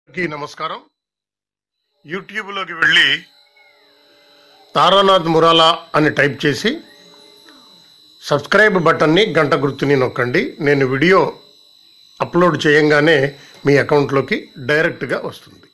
నమస్కారం. యూట్యూబ్లోకి వెళ్ళి తారానాథ్ మురాలా అని టైప్ చేసి సబ్స్క్రైబ్ బటన్ని గంట గుర్తుని నొక్కండి. నేను వీడియో అప్లోడ్ చేయంగానే మీ అకౌంట్లోకి డైరెక్ట్గా వస్తుంది.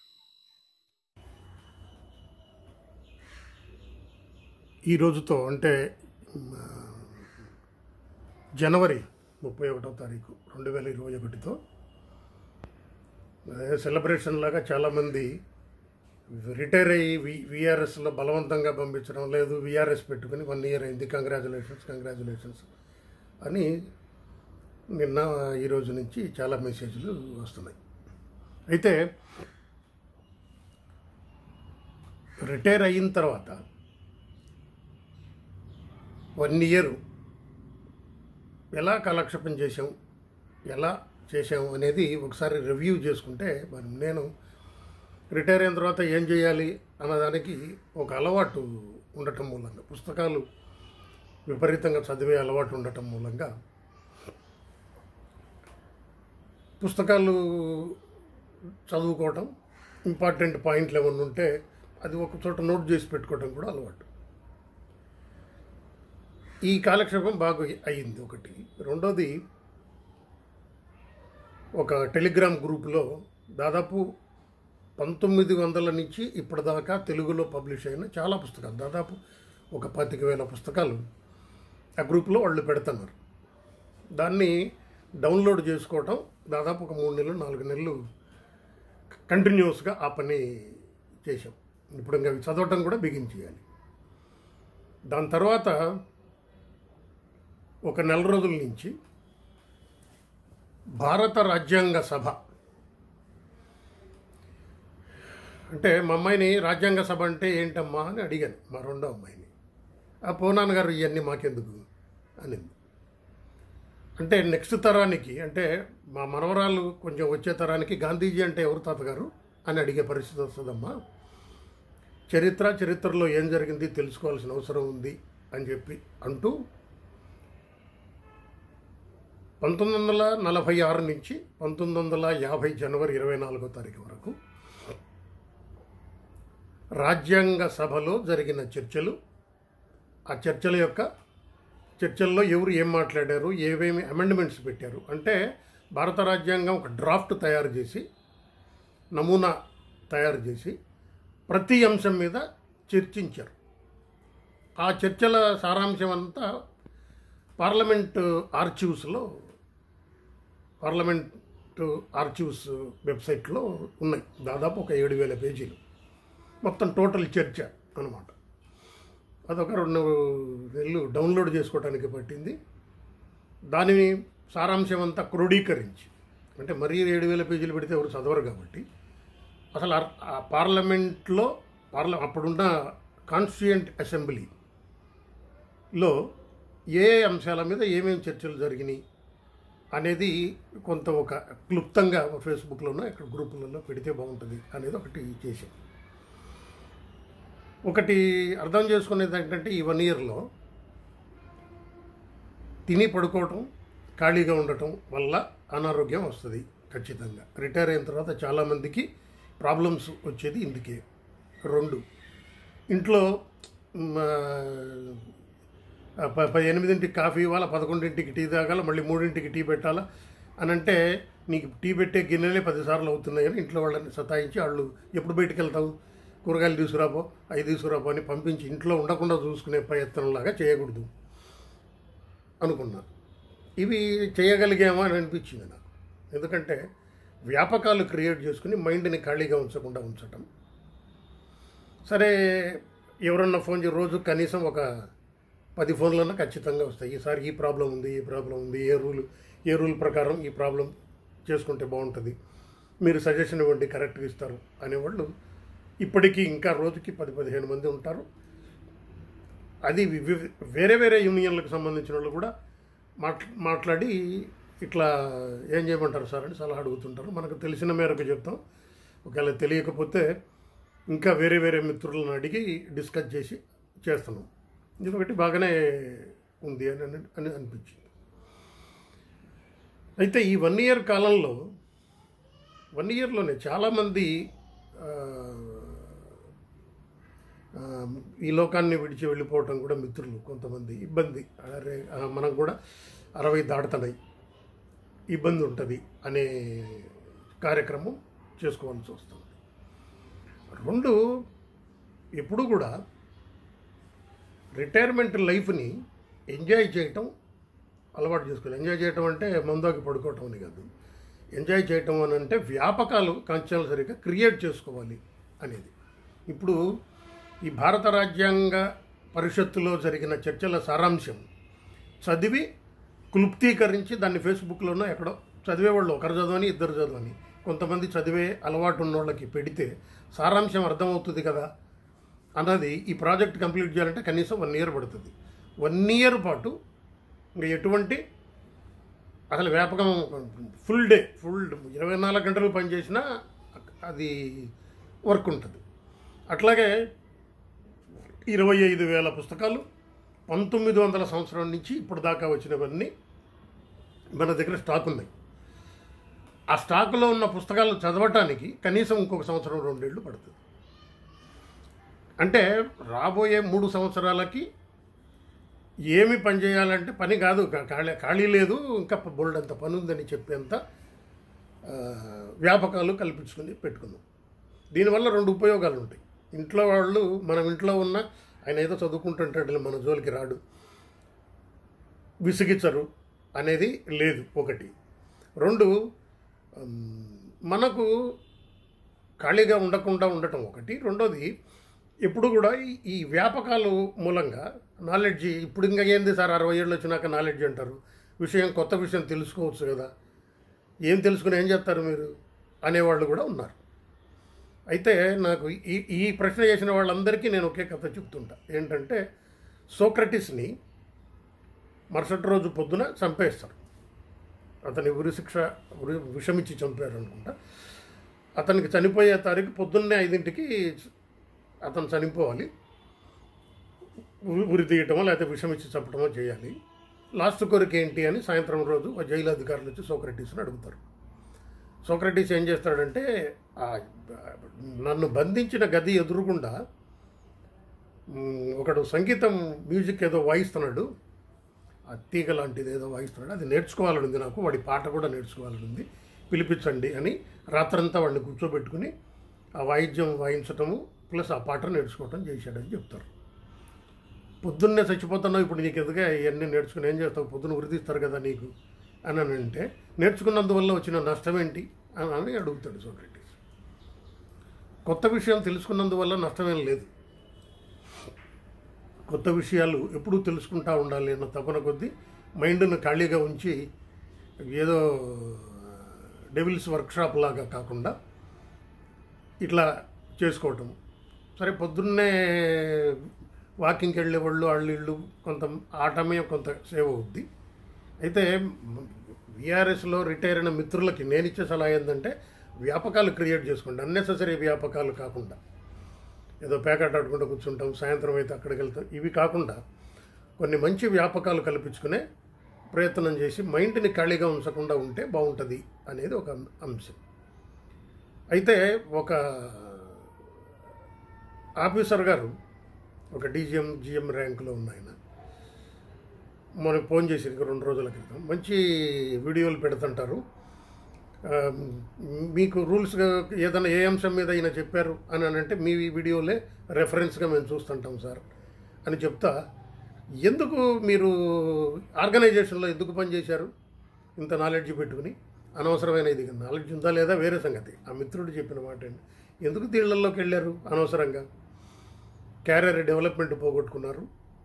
ఈ రోజుతో అంటే జనవరి 31వ తారీఖు 2021తో సెలబ్రేషన్ లాగా చాలామంది రిటైర్ అయ్యి విఆర్ఎస్లో బలవంతంగా పంపించడం లేదు, విఆర్ఎస్ పెట్టుకుని 1 ఇయర్ అయింది, కంగ్రాచులేషన్స్ అని నిన్న ఈరోజు నుంచి చాలా మెసేజ్లు వస్తున్నాయి. అయితే రిటైర్ అయిన తర్వాత 1 ఇయర్ ఎలా కాలక్షేపం చేసాం, ఎలా చేసాము అనేది ఒకసారి రివ్యూ చేసుకుంటే మరి నేను రిటైర్ అయిన తర్వాత ఏం చేయాలి అన్నదానికి ఒక అలవాటు ఉండటం మూలంగా, పుస్తకాలు విపరీతంగా చదివే అలవాటు ఉండటం మూలంగా పుస్తకాలు చదువుకోవటం, ఇంపార్టెంట్ పాయింట్లు ఏమన్నా ఉంటే అది ఒక చోట నోట్ చేసి పెట్టుకోవటం కూడా అలవాటు. ఈ కాలక్షేపం బాగా అయ్యింది ఒకటి. రెండోది, ఒక టెలిగ్రామ్ గ్రూప్లో దాదాపు 1900 నుంచి ఇప్పటిదాకా తెలుగులో పబ్లిష్ అయిన చాలా పుస్తకాలు, దాదాపు ఒక 25,000 పుస్తకాలు ఆ గ్రూప్లో వాళ్ళు పెడుతున్నారు. దాన్ని డౌన్లోడ్ చేసుకోవటం దాదాపు ఒక 3 నెలలు 4 నెలలు కంటిన్యూస్గా ఆ పని చేసాం. ఇప్పుడు ఇంకా చదవటం కూడా బిగించేయాలి. దాని తర్వాత ఒక 4 రోజుల నుంచి భారత రాజ్యాంగ సభ అంటే మా అమ్మాయిని రాజ్యాంగ సభ అంటే ఏంటమ్మా అని అడిగాను, మా రెండో అమ్మాయిని. ఆ పోనాన్న గారు ఇవన్నీ మాకెందుకు అనింది. అంటే నెక్స్ట్ తరానికి, అంటే మా మనవరాలు కొంచెం వచ్చే తరానికి గాంధీజీ అంటే ఎవరు తాతగారు అని అడిగే పరిస్థితి వస్తుందమ్మా, చరిత్రలో ఏం జరిగింది తెలుసుకోవాల్సిన అవసరం ఉంది అని చెప్పి అంటూ 1946 నుంచి 1950 జనవరి 24వ తారీఖు వరకు రాజ్యాంగ సభలో జరిగిన చర్చలు, ఆ చర్చల్లో ఎవరు ఏం మాట్లాడారు, ఏమేమి అమెండ్మెంట్స్ పెట్టారు, అంటే భారత రాజ్యాంగం ఒక డ్రాఫ్ట్ తయారు చేసి, నమూనా తయారు చేసి ప్రతి అంశం మీద చర్చించారు. ఆ చర్చల సారాంశం అంతా పార్లమెంట్ ఆర్చివ్స్ వెబ్సైట్లో ఉన్నాయి. దాదాపు ఒక 7,000 పేజీలు మొత్తం టోటల్ చర్చ అన్నమాట. అదొక 2 నెలలు డౌన్లోడ్ చేసుకోవడానికి పట్టింది. దాని సారాంశం అంతా క్రోడీకరించి, అంటే మరీ 7,000 పేజీలు పెడితే ఎవరు చదవరు కాబట్టి అసలు ఆ పార్లమెంట్లో అప్పుడున్న కాన్స్టిట్యూయెంట్ అసెంబ్లీలో ఏ అంశాల మీద ఏమేమి చర్చలు జరిగినాయి అనేది కొంత ఒక క్లుప్తంగా ఫేస్బుక్లోనో ఇక్కడ గ్రూపులలో పెడితే బాగుంటుంది అనేది ఒకటి చేశాం. ఒకటి అర్థం చేసుకునేది ఏంటంటే, ఈ 1 ఇయర్లో తిని పడుకోవటం, ఖాళీగా ఉండటం వల్ల అనారోగ్యం వస్తుంది ఖచ్చితంగా. రిటైర్ అయిన తర్వాత చాలామందికి ప్రాబ్లమ్స్ వచ్చేది ఇందుకే. 2, ఇంట్లో 8ంటికి కాఫీ ఇవ్వాలా, 11ంటికి టీ తాగాల, మళ్ళీ 3ంటికి టీ పెట్టాలా అని అంటే నీకు టీ పెట్టే గిన్నెలే 10 సార్లు అవుతున్నాయని ఇంట్లో వాళ్ళని సతాయించి, వాళ్ళు ఎప్పుడు బయటికి వెళ్తావు, కూరగాయలు తీసుకురాపో, అవి తీసుకురాపో అని పంపించి ఇంట్లో ఉండకుండా చూసుకునే ప్రయత్నంలాగా చేయకూడదు అనుకున్నా. ఇవి చేయగలిగామా అని అనిపించింది నాకు. ఎందుకంటే వ్యాపకాలు క్రియేట్ చేసుకుని మైండ్ని ఖాళీగా ఉంచకుండా ఉంచటం. సరే, ఎవరన్నా ఫోన్ చేసి రోజు కనీసం ఒక 10 ఫోన్లన్నా ఖచ్చితంగా వస్తాయి. ఈసారి ఈ ప్రాబ్లం ఉంది, ఏ రూల్ ప్రకారం ఈ ప్రాబ్లం చేసుకుంటే బాగుంటుంది, మీరు సజెషన్ ఇవ్వండి, కరెక్ట్గా ఇస్తారు అనేవాళ్ళు ఇప్పటికీ ఇంకా రోజుకి 10-15 మంది ఉంటారు. అది వేరే యూనియన్లకు సంబంధించిన వాళ్ళు కూడా మాట్లాడి ఇట్లా ఏం చేయమంటారు సార్ అని సలహా అడుగుతుంటారు. మనకు తెలిసిన మేరకు చెప్తాం. ఒకవేళ తెలియకపోతే ఇంకా వేరే మిత్రులను అడిగి డిస్కస్ చేసి చేస్తున్నాం. ఇది ఒకటి బాగానే ఉంది అని అనిపించింది. అయితే ఈ 1 ఇయర్ కాలంలో 1 ఇయర్లోనే చాలామంది ఈ లోకాన్ని విడిచి వెళ్ళిపోవటం కూడా మిత్రులు కొంతమంది ఇబ్బంది, అరే మనం కూడా 60 దాటుతున్నాయి, ఇబ్బంది ఉంటుంది అనే కార్యక్రమం చేసుకోవాల్సి వస్తుంది. 2, ఎప్పుడు కూడా రిటైర్మెంట్ లైఫ్ని ఎంజాయ్ చేయటం అలవాటు చేసుకోవాలి. ఎంజాయ్ చేయటం అంటే మందుకి పడుకోవటం అని కాదు. ఎంజాయ్ చేయటం అని అంటే వ్యాపకాలు కంపల్సరీగా క్రియేట్ చేసుకోవాలి అనేది. ఇప్పుడు ఈ భారత రాజ్యాంగ పరిషత్తులో జరిగిన చర్చల సారాంశం చదివి క్లుప్తీకరించి దాన్ని ఫేస్బుక్లోనో ఎక్కడో చదివేవాళ్ళు ఒకరు చదవని ఇద్దరు చదవని కొంతమంది చదివే అలవాటు ఉన్న వాళ్ళకి పెడితే సారాంశం అర్థమవుతుంది కదా అన్నది. ఈ ప్రాజెక్ట్ కంప్లీట్ చేయాలంటే కనీసం 1 ఇయర్ పడుతుంది. 1 ఇయర్ పాటు ఇంకా ఎటువంటి అసలు వ్యాపకం ఫుల్ 24 గంటలు పనిచేసినా అది వర్క్ ఉంటుంది. అట్లాగే 25,000 పుస్తకాలు 1900 సంవత్సరం నుంచి ఇప్పుడు దాకా వచ్చినవన్నీ మన దగ్గర స్టాక్ ఉన్నాయి. ఆ స్టాకులో ఉన్న పుస్తకాలు చదవటానికి కనీసం ఇంకొక 1 సంవత్సరం 2 ఏళ్ళు పడుతుంది. అంటే రాబోయే 3 సంవత్సరాలకి ఏమి పని చేయాలంటే పని కాదు, ఖాళీ లేదు, ఇంకా బోల్డ్ అంత పని ఉందని చెప్పేంత వ్యాపకాలు కల్పించుకుని పెట్టుకుందాం. దీనివల్ల 2 ఉపయోగాలు ఉంటాయి. ఇంట్లో వాళ్ళు మనం ఇంట్లో ఉన్న ఆయన ఏదో చదువుకుంటుంటాడు, మన జోలికి రాడు, విసిగించరు అనేది లేదు ఒకటి. 2, మనకు ఖాళీగా ఉండకుండా ఉండటం ఒకటి. 2వది, ఎప్పుడు కూడా ఈ వ్యాపకాలు మూలంగా నాలెడ్జి ఇప్పుడు ఇంకా ఏంది సార్ 60 ఏళ్ళు వచ్చినాక నాలెడ్జ్ అంటారు, కొత్త విషయం తెలుసుకోవచ్చు కదా, ఏం తెలుసుకుని ఏం చేస్తారు మీరు అనేవాళ్ళు కూడా ఉన్నారు. అయితే నాకు ఈ ప్రశ్న చేసిన వాళ్ళందరికీ నేను ఒకే కథ చెప్తుంటా. ఏంటంటే సోక్రటీస్ని మరుసటి రోజు పొద్దున చంపేస్తారు. అతని విషమిచ్చి చంపారు అనుకుంటా. అతనికి చనిపోయే తారీఖు పొద్దున్నే 5ంటికి అతను చనిపోవాలి, ఉరి తీయటమో లేకపోతే విషమిచ్చి చంపటమో చేయాలి. లాస్ట్ కోరిక ఏంటి అని సాయంత్రం రోజు జైలు అధికారులు వచ్చి సోక్రటీస్ని అడుగుతారు. సోక్రటీస్ ఏం చేస్తాడంటే నన్ను బంధించిన గది ఎదురుగుండా ఒకడు సంగీతం మ్యూజిక్ ఏదో వాయిస్తున్నాడు, ఆ తీగ లాంటిది ఏదో వాయిస్తున్నాడు, అది నేర్చుకోవాలని ఉంది నాకు, వాడి పాట కూడా నేర్చుకోవాలని ఉంది, పిలిపించండి అని రాత్రంతా వాడిని కూర్చోబెట్టుకుని ఆ వాయిద్యం వాయించటము ప్లస్ ఆ పాట నేర్చుకోవటం చేశాడని చెప్తారు. పొద్దున్నే చచ్చిపోతున్నావు, ఇప్పుడు నీకు ఎందుకే ఇవన్నీ నేర్చుకుని ఏం చేస్తావు, పొద్దున్న ఉరితీస్తారు కదా నీకు అని అంటే నేర్చుకున్నందువల్ల వచ్చిన నష్టం ఏంటి అని అడుగుతాడు సోక్రటీస్. కొత్త విషయం తెలుసుకున్నందువల్ల నష్టమేం లేదు, కొత్త విషయాలు ఎప్పుడూ తెలుసుకుంటూ ఉండాలి అన్న తపన కొద్దీ మైండ్ను ఖాళీగా ఉంచి ఏదో డెవిల్స్ వర్క్షాప్ లాగా కాకుండా ఇట్లా చేసుకోవటం. సరే, పొద్దున్నే వాకింగ్కి వెళ్ళేవాళ్ళు వాళ్ళు కొంత ఆటమే కొంత సేవ్ అవుద్ది. అయితే విఆర్ఎస్లో రిటైర్ అయిన మిత్రులకి నేను ఇచ్చే సలహా ఏంటంటే వ్యాపకాలు క్రియేట్ చేసుకోండి, అన్నెసెసరీ వ్యాపకాలు కాకుండా. ఏదో ప్యాకెట్ ఆడుకుంటూ కూర్చుంటాం, సాయంత్రం అయితే అక్కడికి వెళ్తాం, ఇవి కాకుండా కొన్ని మంచి వ్యాపకాలు కల్పించుకునే ప్రయత్నం చేసి మైండ్ని ఖాళీగా ఉంచకుండా ఉంటే బాగుంటుంది అనేది ఒక అంశం. అయితే ఒక ఆఫీసర్ గారు, ఒక జిఎం ర్యాంకులో ఉన్న ఆయన మనకు ఫోన్ చేసి 2 రోజుల క్రితం మంచి వీడియోలు పెడుతుంటారు, మీకు రూల్స్ ఏదైనా ఏ అంశం మీద అయినా చెప్పారు అని అంటే మీ వీడియోలే రెఫరెన్స్గా మేము చూస్తుంటాం సార్ అని చెప్తా. ఎందుకు మీరు ఆర్గనైజేషన్లో ఎందుకు పనిచేశారు ఇంత నాలెడ్జ్ పెట్టుకుని, అనవసరమైన ఇది నాలెడ్జ్ ఉందా లేదా వేరే సంగతి, ఆ మిత్రుడు చెప్పిన మాట అండి, ఎందుకు దీళ్ళల్లోకి వెళ్ళారు అనవసరంగా, క్యారియర్ డెవలప్మెంట్ పోగొట్టుకున్నారు,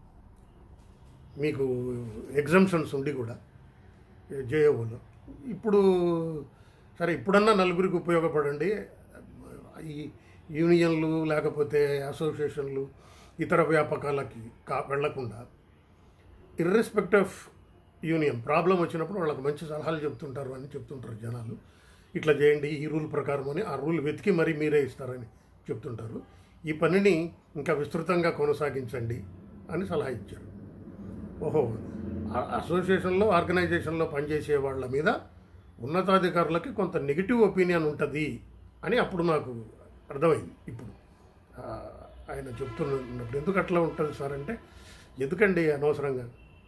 మీకు ఎగ్జామ్షన్స్ ఉండి కూడా జేఏఓలో. ఇప్పుడు సరే, ఇప్పుడన్నా నలుగురికి ఉపయోగపడండి, ఈ యూనియన్లు లేకపోతే అసోసియేషన్లు ఇతర వ్యాపకాలకి వెళ్లకుండా ఇర్రెస్పెక్ట్ ఆఫ్ యూనియన్ ప్రాబ్లం వచ్చినప్పుడు వాళ్ళకి మంచి సలహాలు చెప్తుంటారు అని చెప్తుంటారు జనాలు. ఇట్లా చేయండి ఈ రూల్ ప్రకారం అని, ఆ రూల్ వెతికి మరీ మీరే ఇస్తారని చెప్తుంటారు. ఈ పనిని ఇంకా విస్తృతంగా కొనసాగించండి అని సలహా ఇచ్చారు. ఓహో, అసోసియేషన్లో ఆర్గనైజేషన్లో పనిచేసే వాళ్ళ మీద ఉన్నతాధికారులకి కొంత నెగిటివ్ ఒపీనియన్ ఉంటుంది అని అప్పుడు నాకు అర్థమైంది. ఇప్పుడు ఆయన చెప్తున్నప్పుడు ఎందుకు అట్లా ఉంటుంది సార్ అంటే, ఎందుకండి అనవసరంగా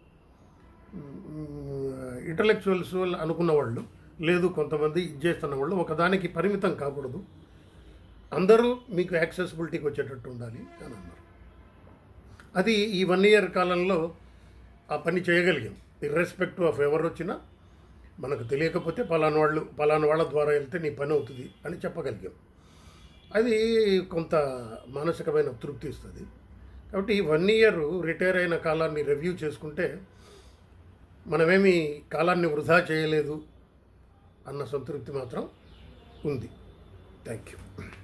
ఇంటలెక్చువల్స్ అనుకున్న వాళ్ళు, లేదు కొంతమంది ఇది చేస్తున్న వాళ్ళు ఒకదానికి పరిమితం కాకూడదు, అందరూ మీకు యాక్సెసిబిలిటీకి వచ్చేటట్టు ఉండాలి అని అన్నారు. అది ఈ 1 ఇయర్ కాలంలో ఆ పని చేయగలిగాం. ఇర్రెస్పెక్టివ్ ఆఫ్ ఎవరు వచ్చినా మనకు తెలియకపోతే పలానా వాళ్ళ ద్వారా వెళ్తే నీ పని అవుతుంది అని చెప్పగలిగాం. అది కొంత మానసికమైన తృప్తి ఇస్తుంది. కాబట్టి ఈ 1 ఇయర్ రిటైర్ అయిన కాలాన్ని రివ్యూ చేసుకుంటే మనమేమి కాలాన్ని వృధా చేయలేదు అన్న సంతృప్తి మాత్రం ఉంది. Thank you.